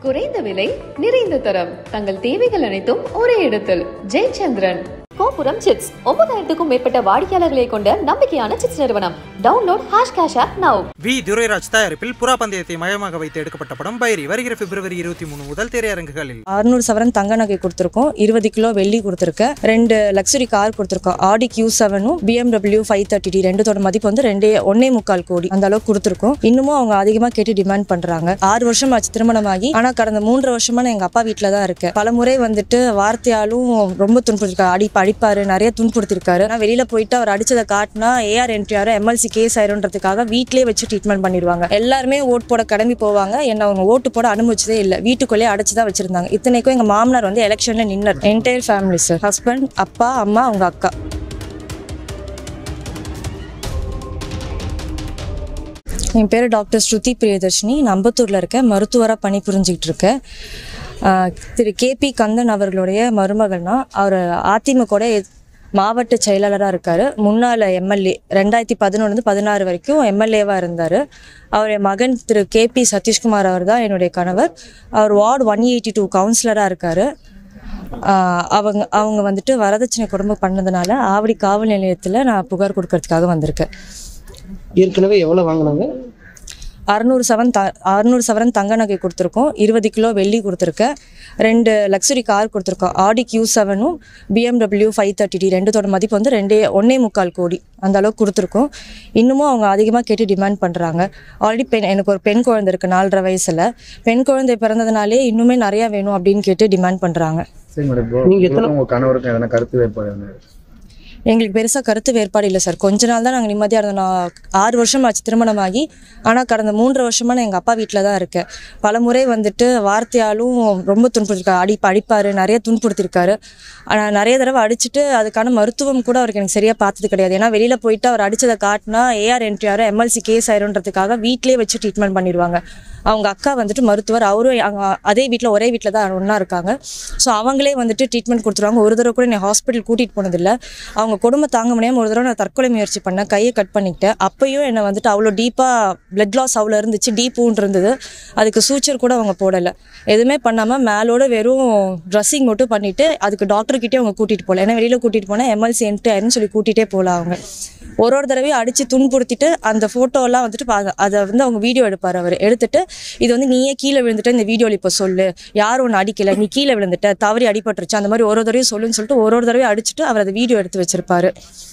குறைந்த விலை நிறைந்த தரம் தங்கள் தேவைகள் அனைத்தும் ஒரே இடத்தில் ஜெயச்சந்திரன். கோபுரம் சிப்ஸ் 9000க்கும் மேற்பட்ட வாடிக்கையாளர்களை கொண்ட நம்பிக்கையான சிப்ஸ் நிறுவனம். Download #cash app now. V Durairaj தயாரிப்பில் புறா பந்தயத்தை மையமாக வைத்து எடுக்கப்பட்ட படம் பைரி வருகிற பிப்ரவரி 23 முதல் திரையரங்குகளில். 600 சவரன் தங்க நகை கொடுத்துருக்கோம், 20 கிலோ வெள்ளி கொடுத்துருக்கேன், 2 லக்ஸுரி கார் கொடுத்துருக்கோம். ஆடி Q7ம் BMW 530D ரெண்டுத்தோட மதிப்பு வந்து 1.25 கோடி அந்த அளவுக்கு கொடுத்துருக்கோம். இன்னமும் அவங்க அதிகமாக கேட்டு டிமாண்ட் பண்றாங்க. 6 வருஷம் ஆச்சு திருமணமாகி, ஆனா கடந்த 3 வருஷமா நான் எங்க அப்பா வீட்டில தான் இருக்கேன். பல முறை வந்துட்டு வார்த்தையாலும் ரொம்ப துன்புறுத்திருக்காரு, அடிப்பாரு, நிறைய துன்புறுத்திருக்காரு. நான் வெளியில போயிட்டு அவர் அடிச்சதை காட்டினா AR entry MLC கேஸ் ஆயிருன்றதுக்காக வீட்லயே வச்சு ட்ரீட்மெண்ட் பண்ணிடுவாங்க. எல்லாருமே ஓட்டு போட கிளம்பி போவாங்க, என்ன அவங்க ஓட்டு போட அனுமதிச்சதே இல்லை, வீட்டுக்குள்ளேயே அடைச்சுதான் வச்சிருந்தாங்க. இத்தனைக்கும் எங்க மாமனார் வந்து எலெக்ஷன்ல நின்னர். என்டையர் ஃபேமிலி சார், ஹஸ்பண்ட், அப்பா, அம்மா, அவங்க அக்கா. என் பேர் டாக்டர் ஸ்ருதி பிரியதர்ஷினி. நான் அம்பத்தூரில் இருக்கேன், மருத்துவராக பணி புரிஞ்சிக்கிட்டு இருக்கேன். திரு KP கந்தன் அவர்களுடைய மருமகள்னா அவர் அதிமுக மாவட்ட செயலாளராக இருக்கார். முன்னாள் MLA 2011-16 வரைக்கும் MLAவாக இருந்தார். அவருடைய மகன் திரு KP சதீஷ்குமார் அவர் தான் என்னுடைய கணவர். அவர் வார்டு 182 கவுன்சிலராக இருக்கார். அவங்க வந்துட்டு வரதட்சணை குடும்பம் பண்ணதுனால ஆவடி காவல் நிலையத்தில் நான் புகார் கொடுக்கறதுக்காக வந்திருக்கேன். ஏற்கனவே எவ்வளோ வாங்கினாங்க? 600 சவரன் தங்க நகை கொடுத்துருக்கோம், 20 கிலோ வெள்ளி கொடுத்துருக்கேன், 2 லக்ஸுரி கார் கொடுத்துருக்கோம். ஆடி Q7ம் BMW 530D ரெண்டுத்தோட மதிப்பு வந்து 1.25 கோடி அந்த அளவுக்கு கொடுத்துருக்கோம். இன்னமும் அவங்க அதிகமாக கேட்டு டிமாண்ட் பண்ணுறாங்க. ஆல்ரெடி எனக்கு ஒரு பெண் குழந்தை இருக்குது, 4.5 வயசில். பெண் குழந்தை பிறந்ததுனாலே இன்னுமே நிறையா வேணும் அப்படின்னு கேட்டு டிமாண்ட் பண்ணுறாங்க. நீங்கள் எத்தனை உங்கள் கணவருக்கு எதனா கருத்து வேறுபாடு? எங்களுக்கு பெருசாக கருத்து வேறுபாடு இல்லை சார். கொஞ்ச நாள் தான் நாங்கள் நிம்மதியாக இருந்தோம். நான் 6 வருஷம் ஆச்சு திருமணமாகி, ஆனால் கடந்த 3 வருஷமாக நான் எங்கள் அப்பா வீட்டில் தான் இருக்கேன். பல முறை வந்துட்டு வார்த்தையாலும் ரொம்ப துன்புறுத்திருக்காரு, அடிப்பார், நிறைய துன்புறுத்திருக்காரு. ஆனால் நிறைய தடவை அடிச்சுட்டு அதுக்கான மருத்துவம் கூட அவருக்கு எனக்கு சரியாக பார்த்தது கிடையாது. ஏன்னா வெளியில் போயிட்டு அவர் அடித்ததை காட்டினா AR entry MLC கேஸ் ஆயிருன்றதுக்காக வீட்டிலே வச்சு ட்ரீட்மெண்ட் பண்ணிடுவாங்க. அவங்க அக்கா வந்துட்டு மருத்துவர், அவரும் அதே வீட்டில் ஒரே வீட்டில் தான் ஒன்றா இருக்காங்க. ஸோ அவங்களே வந்துட்டு ட்ரீட்மெண்ட் கொடுத்துருவாங்க. ஒரு தடவை கூட என்னை ஹாஸ்பிட்டல் கூட்டிகிட்டு போனதில்லை. அவங்க குடும்பம் தாங்க முடியாமல் ஒரு தடவை நான் தற்கொலை முயற்சி பண்ணேன், கையை கட் பண்ணிக்கிட்டேன். அப்பையும் என்னை வந்துட்டு அவ்வளோ டீப்பாக பிளட் லாஸ் அவ்வளோ இருந்துச்சு, டீப் wound இருந்தது. அதுக்கு சூச்சர் கூட அவங்க போடலை, எதுவுமே பண்ணாமல் மேலோட வெறும் ட்ரெஸ்ஸிங் மட்டும் பண்ணிவிட்டு அதுக்கு டாக்டர்கிட்டே அவங்க கூட்டிகிட்டு போகல. ஏன்னா வெளியில் கூட்டிகிட்டு போனால் MLC entry ஆயிருன்னு சொல்லி கூட்டிகிட்டே போகல. அவங்க ஒரு தடவையும் அடித்து துன்புறுத்திட்டு அந்த ஃபோட்டோலாம் வந்துட்டு அதை வந்து அவங்க வீடியோ எடுப்பார். அவர் எடுத்துட்டு இது வந்து நீயே கீழே விழுந்துட்ட, இந்த வீடியோவில் இப்போ சொல்லு, யாரும் ஒன்று அடிக்கலை, நீ கீழே விழுந்துட்ட, தவறி அடிபட்டுருச்சு, அந்த மாதிரி ஒரு தடவையும் சொல்லுன்னு சொல்லிட்டு ஒரு தடவையும் அடிச்சுட்டு அவர் அதை வீடியோ எடுத்து வச்சிருப்பாரு.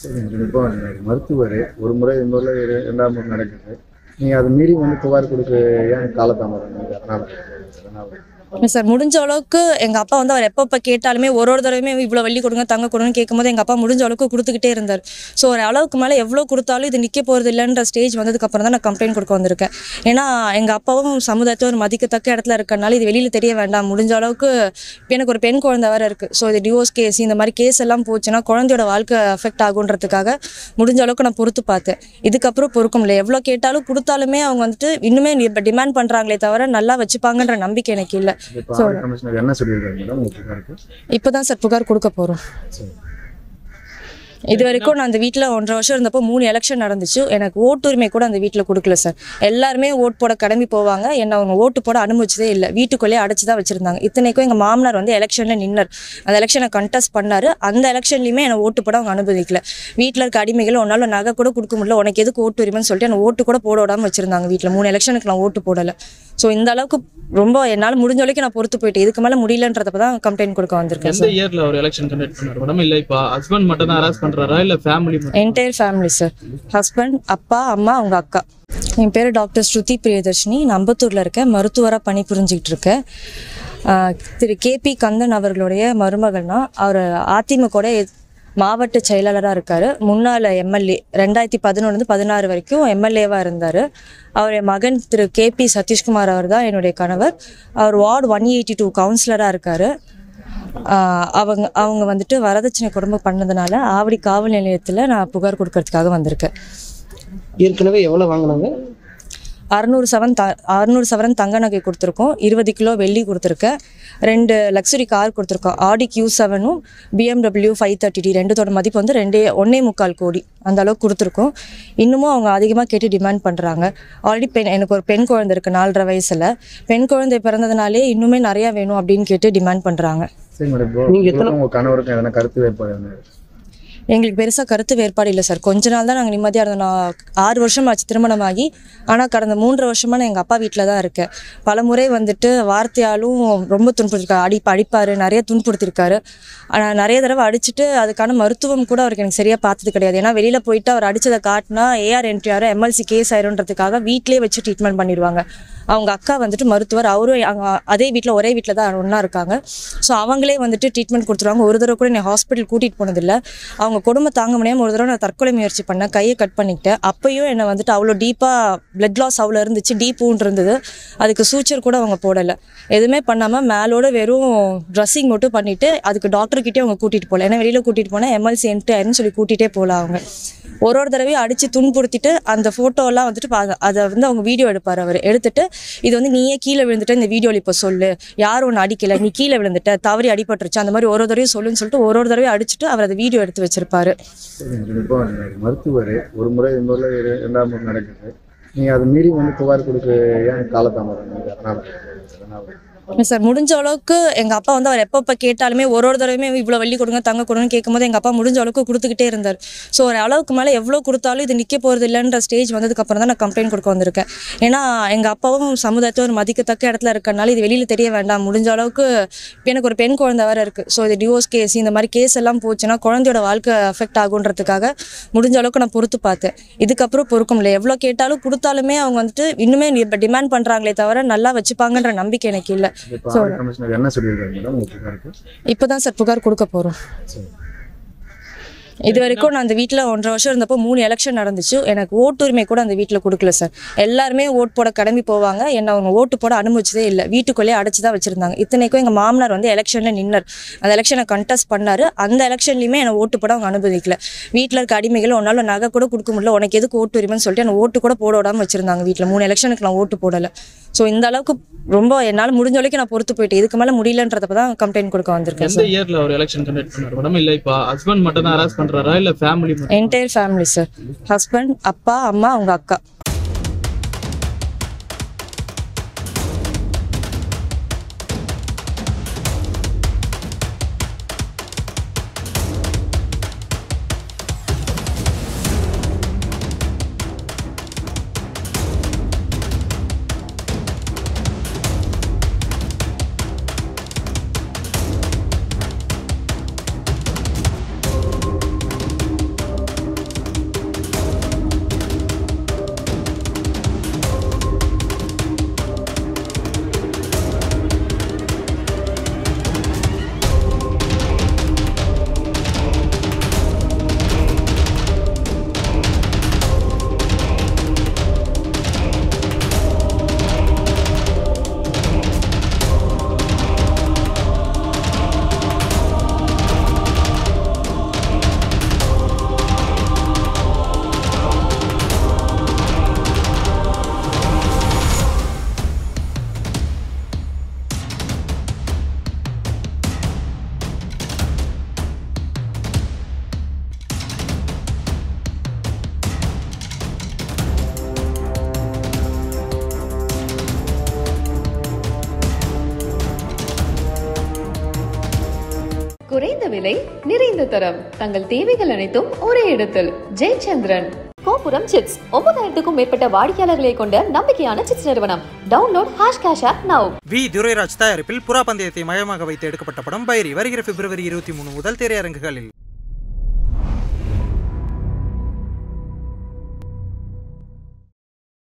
மருத்துவர் ஒரு முறை இன்னொரு 2ஆம் முறை நடக்குது, நீங்கள் அதை மீறி வந்து புகார் கொடுக்க ஏன் காலதாமதம்? சார், முடிஞ்ச அளவுக்கு எங்கள் அப்பா வந்து அவர் எப்போ கேட்டாலுமே ஒரு தடவையுமே இவ்வளோ வெள்ளி கொடுங்க, தங்க கொடுங்கன்னு கேட்கும்போது எங்கள் அப்பா முடிஞ்ச அளவுக்கு கொடுத்துக்கிட்டே இருந்தார். ஸோ ஒரு அளவுக்கு மேலே எவ்வளோ கொடுத்தாலும் இது நிற்க போகிறது இல்லைன்ற ஸ்டேஜ் வந்ததுக்கப்புறம் தான் நான் கம்ப்ளைண்ட் கொடுக்க வந்திருக்கேன். ஏன்னா எங்கள் அப்பாவும் சமுதாயத்தை ஒரு மதிக்கத்தக்க இடத்துல இருக்கனால இது வெளியில் தெரிய வேண்டாம். முடிஞ்ச அளவுக்கு எனக்கு ஒரு பெண் குழந்தை வேறு இருக்குது. ஸோ இது டிவோர்ஸ் கேஸ், இந்த மாதிரி கேஸ் எல்லாம் போச்சுன்னா குழந்தையோட வாழ்க்கை அஃபெக்ட் ஆகுன்றதுக்காக முடிஞ்ச அளவுக்கு நான் பொறுத்து பார்த்தேன். இதுக்கப்புறம் பொறுக்க முடியல. எவ்வளோ கேட்டாலும் கொடுத்தாலுமே அவங்க வந்துட்டு இன்னுமே டிமாண்ட் பண்ணுறாங்களே தவிர நல்லா வச்சுப்பாங்கன்ற நம்பிக்கை எனக்கு இல்லை. இப்பதான் சார் புகார் கொடுக்க போறோம். இது வரைக்கும் நான் அந்த வீட்டில் 1.5 வருஷம் இருந்தப்போ 3 எலெக்ஷன் நடந்துச்சு. எனக்கு ஓட்டுரிமை கூட அந்த வீட்டில் கொடுக்கல சார். எல்லாருமே ஓட்டு போட கிளம்பி போவாங்க, என்ன அவங்க ஓட்டு போட அனுமதிச்சதே இல்லை, வீட்டுக்குள்ளேயே அடைச்சு தான் வச்சிருந்தாங்க. இத்தனைக்கும் எங்கள் மாமனார் வந்து எலெக்ஷனில் நின்னர். அந்த எலெக்ஷனை கண்டெஸ்ட் பண்ணார். அந்த எலெக்ஷன்லையுமே என்னை ஓட்டு போட அவங்க அனுமதிக்கல. வீட்டில் இருக்க அடிமைகள் உன்னால நகை கூட கொடுக்க முடியல, உனக்கு எதுக்கு ஓட்டுரிமைன்னு சொல்லிட்டு என்னை ஓட்டு கூட போட விடாமல் வச்சிருந்தாங்க வீட்டில். 3 எலெக்ஷனுக்கு நான் ஓட்டு போடலை. ஸோ இந்த அளவுக்கு ரொம்ப என்னால் முடிஞ்ச வரைக்கும் நான் பொறுத்து போயிட்டேன். இதுக்கு மேலே முடியலன்றப்ப தான் கம்ப்ளைண்ட் கொடுக்க வந்திருக்கேன். எந்த இயர்ல ஒரு எலெக்ஷன் கண்டக்ட் பண்ணாரு மேடம்? இல்ல இப்ப ஹஸ்பண்ட் மட்டும் தான் ஹராஸ் பண்றாரா இல்ல family? Entire family sir, husband, அப்பா, அம்மா, அவங்க அக்கா. என் பேர் டாக்டர் ஸ்ருதி பிரியதர்ஷினி. நான் அம்பத்தூரில் இருக்கேன், மருத்துவராக பணி புரிஞ்சிக்கிட்டு இருக்கேன். திரு KP கந்தன் அவர்களுடைய மருமகள்னா அவர் அதிமுக மாவட்ட செயலாளராக இருக்கார். முன்னாள் MLA 2011-16 வரைக்கும் MLAவாக இருந்தார். அவருடைய மகன் திரு KP சதீஷ்குமார் அவர் தான் என்னுடைய கணவர். அவர் வார்டு 182 கவுன்சிலராக இருக்கார். அவங்க வந்துட்டு வரதட்சணை குடும்பம் பண்ணதுனால ஆவடி காவல் நிலையத்தில் நான் புகார் கொடுக்கறதுக்காக வந்திருக்கேன். ஏற்கனவே எவ்வளோ வாங்கினாங்க? 600 சவரன் தங்க நகை கொடுத்துருக்கோம், 20 கிலோ வெள்ளி கொடுத்துருக்கேன், 2 லக்ஸுரி கார் கொடுத்துருக்கோம். ஆடி Q7ம் BMW 530D ரெண்டுத்தோட மதிப்பு வந்து 1.25 கோடி அந்த அளவுக்கு கொடுத்துருக்கோம். இன்னமும் அவங்க அதிகமாக கேட்டு டிமாண்ட் பண்ணுறாங்க. ஆல்ரெடி எனக்கு ஒரு பெண் குழந்தை இருக்குது 4.5 வயசில். பெண் குழந்தை பிறந்ததுனாலே இன்னுமே நிறையா வேணும் அப்படின்னு கேட்டு டிமாண்ட் பண்ணுறாங்க. சரி மேடம், இப்போ நீங்கள் உங்கள் கணவருக்கும் எதனா கருத்து வேறுபாடு? எங்களுக்கு பெருசாக கருத்து வேறுபாடு இல்லை சார். கொஞ்ச நாள் தான் நாங்கள் நிம்மதியாக இருந்தோம். நான் 6 வருஷம் ஆச்சு திருமணமாகி. ஆனால் கடந்த 3 வருஷமாக நான் எங்கள் அப்பா வீட்டில் தான் இருக்கேன். பல முறை வந்துட்டு வார்த்தையாலும் ரொம்ப துன்புறுத்திருக்காரு. அடிப்பார், நிறைய துன்புறுத்திருக்காரு. ஆனால் நிறைய தடவை அடிச்சுட்டு அதுக்கான மருத்துவம் கூட அவருக்கு எனக்கு சரியாக பார்த்தது கிடையாது. ஏன்னா வெளியில் போயிட்டு அவர் அடித்ததை காட்டினா AR என்ட்ரி ஆகிரும், MLC கேஸ் ஆயிருன்றதுக்காக வீட்டிலே வச்சு ட்ரீட்மெண்ட் பண்ணிடுவாங்க. அவங்க அக்கா வந்துட்டு மருத்துவர், அவரும் அதே வீட்டில் ஒரே வீட்டில் தான் ஒன்றா இருக்காங்க. ஸோ அவங்களே வந்துட்டு ட்ரீட்மெண்ட் கொடுத்துருவாங்க. ஒரு தடவை கூட என்னை ஹாஸ்பிட்டல் கூட்டிகிட்டு போனதில்லை. அவங்க கொடுமை தாங்க முடியாமல் ஒரு தடவை நான் தற்கொலை முயற்சி பண்ணேன், கையை கட் பண்ணிக்கிட்டேன். அப்பயும் என்னை வந்துட்டு அவ்வளோ டீப்பாக பிளட் லாஸ் அவ்வளோ இருந்துச்சு, டீப் வூண்ட் இருந்தது. அதுக்கு சூச்சர் கூட அவங்க போடலை, எதுவுமே பண்ணாமல் மேலோட வெறும் ட்ரெஸ்ஸிங் மட்டும் பண்ணிவிட்டு அதுக்கு டாக்டர்கிட்டே அவங்க கூட்டிகிட்டு போகல. ஏன்னா வெளியில் கூட்டிகிட்டு போனால் MLC என்ட்ரி ஆயிருன்னு சொல்லி கூட்டிகிட்டே போகல. அவங்க ஒரு தடவையும் அடித்து துன்புறுத்திட்டு அந்த ஃபோட்டோலாம் வந்துட்டு அதை வந்து அவங்க வீடியோ எடுப்பார். அவர் எடுத்துட்டு இது வந்து நீயே கீழே விழுந்துட்ட, இந்த வீடியோவில் இப்போ சொல்லு, யாரும் ஒன்று அடிக்கலை, நீ கீழே விழுந்துட்ட, தவறி அடிபட்டுருச்சு, அந்த மாதிரி ஒரு தடவையும் சொல்லுன்னு சொல்லிட்டு ஒரு தடவையும் அடிச்சுட்டு அவர் அதை வீடியோ எடுத்து வச்சிருப்பாரு. இப்போ மருத்துவர் ஒரு முறை இன்னொரு 2ஆம் முறை நடக்குது, நீங்கள் அதை மீறி வந்து புகார் கொடுக்க ஏன் காலதாமதம்? சார் முடிஞ்ச அளவுக்கு எங்கள் அப்பா வந்து அவர் எப்போ கேட்டாலுமே ஒரு தடவையுமே இவ்வளோ வெள்ளி கொடுங்க தங்க கொடுங்கன்னு கேட்கும்போது எங்கள் அப்பா முடிஞ்ச அளவுக்கு கொடுத்துக்கிட்டே இருந்தார். ஸோ ஒரு அளவுக்கு மேலே எவ்வளோ கொடுத்தாலும் இது நிற்க போகிறது இல்லைன்ற ஸ்டேஜ் வந்ததுக்கப்புறம் தான் நான் கம்ப்ளைண்ட் கொடுக்க வந்திருக்கேன். ஏன்னா எங்கள் அப்பாவும் சமுதாயத்தை ஒரு மதிக்கத்தக்க இடத்துல இருக்கிறனால இது வெளியில் தெரிய வேண்டாம், முடிஞ்ச அளவுக்கு எனக்கு ஒரு பெண் குழந்தை வேறு இருக்குது. ஸோ இது டிவோர்ஸ் கேஸ் இந்த மாதிரி கேஸ் எல்லாம் போச்சுன்னா குழந்தையோட வாழ்க்கை அஃபெக்ட் ஆகுன்றதுக்காக முடிஞ்ச அளவுக்கு நான் பொறுத்து பார்த்தேன். இதுக்கப்புறம் பொறுக்க முடியல. எவ்வளோ கேட்டாலும் கொடுத்தாலுமே அவங்க வந்துட்டு இன்னுமே டிமாண்ட் பண்ணுறாங்களே தவிர நல்லா வச்சுப்பாங்கன்ற நம்பிக்கை எனக்கு இல்லை. இப்போதான் சார் புகார் கொடுக்க போறோம். இது வரைக்கும் நான் அந்த வீட்டில் 1.5 வருஷம் இருந்தப்போ 3 எலெக்ஷன் நடந்துச்சு. எனக்கு ஓட்டுரிமை கூட அந்த வீட்டில் கொடுக்கல சார். எல்லாருமே ஓட்டு போட கிளம்பி போவாங்க, என்னை அவங்க ஓட்டு போட அனுமதிச்சதே இல்லை. வீட்டுக்குள்ளேயே அடைச்சி தான் வச்சுருந்தாங்க. இத்தனைக்கும் எங்கள் மாமனார் வந்து எலெக்ஷனில் நின்னார், அந்த எலெக்ஷனை கண்டெஸ்ட் பண்ணார். அந்த எலெக்ஷன்லையுமே என்னை ஓட்டு போட அவங்க அனுமதிக்கல. வீட்டில் இருக்க அடிமைகள் உன்னால் நகை கூட கொடுக்க முடியல, உனக்கு எதுக்கு ஓட்டுரிமைன்னு சொல்லிட்டு என்னை ஓட்டு கூட போட விடாமல் வச்சுருந்தாங்க வீட்டில். 3 எலெக்ஷனுக்கு நான் ஓட்டு போடலை. ஸோ இந்த அளவுக்கு ரொம்ப என்னால் முடிஞ்ச வரைக்கும் நான் பொறுத்து போயிட்டேன். இதுக்கு மேலே முடியலன்றப்ப தான் கம்ப்ளைண்ட் கொடுக்க வந்திருக்கேன். எந்த இயர்ல ஒரு எலெக்ஷன் கண்டக்ட் பண்ணாரு மேடம்? இல்ல இப்போ ஹஸ்பண்ட் மட்டும் தான் ஹராஸ் பண்றாரா இல்ல family? Entire family sir. Husband, அப்பா, அம்மா, அவங்க அக்கா. குறைந்த விலை, நிறைந்த தரம், தங்கள் தேவைகள் அனைத்தும் ஒரே இடத்தில். ஜெயச்சந்திரன். கோபுரம் சிப்ஸ் 9000க்கும் மேற்பட்ட வாடிக்கையாளர்களை கொண்ட நம்பிக்கையான சிப்ஸ் நிறுவனம். Download #cash app now. V Durairaj தயாரிப்பில் புறா பந்தயத்தை மையமாக வைத்து எடுக்கப்பட்ட படம் பைரி வருகிற February 23 முதல் திரையரங்குகளில்.